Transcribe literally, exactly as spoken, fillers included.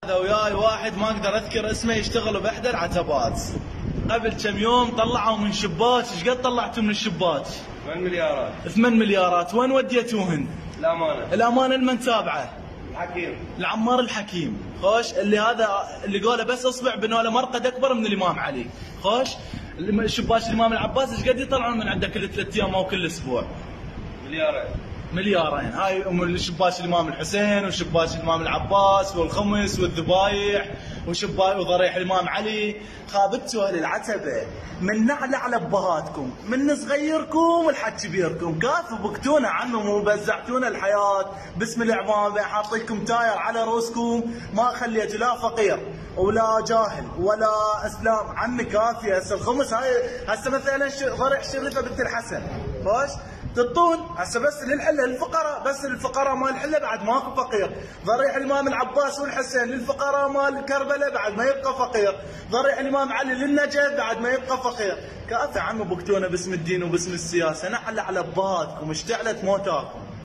هذا وياي واحد ما اقدر اذكر اسمه يشتغل باحدى العتبات. قبل كم يوم طلعوا من شباك، ايش قد طلعتوا من الشباك؟ ثمان مليارات. ثمان مليارات، وين وديتوهن؟ الامانه. الامانه لمن تابعه؟ الحكيم. العمار الحكيم. خوش اللي هذا اللي قاله بس اصبع بنوا له مرقد اكبر من الامام علي. خوش شباك الامام العباس ايش قد يطلعون من عنده كل ثلاث ايام او كل اسبوع؟ مليارين. مليارين. هاي ام شباك الامام الحسين وشباك الامام العباس والخمس والذبايح وشباك وضريح الامام علي. خابتوا اهل العتبه من نعل على ابهاتكم، من صغيركم لحد كبيركم، كافوا بكتونا عنهم وبزعتونا الحياه باسم العمامه، حاطيكم تاير على روسكم، ما خليتوا لا فقير ولا جاهل ولا اسلام. عمي كافيه. هسه الخمس هاي هسه مثلا ضريح شريفه بنت الحسن، خوش تطون هسه بس للحله للفقراء، بس للفقراء مال الحله بعد ماكو فقير. ضريح الامام العباس والحسين للفقراء مال كربلاء بعد ما يبقى فقير. ضريح الامام علي للنجف بعد ما يبقى فقير. كافي عمي بكتونا باسم الدين وباسم السياسه، نحل على ابهاتكم اشتعلت موتاكم.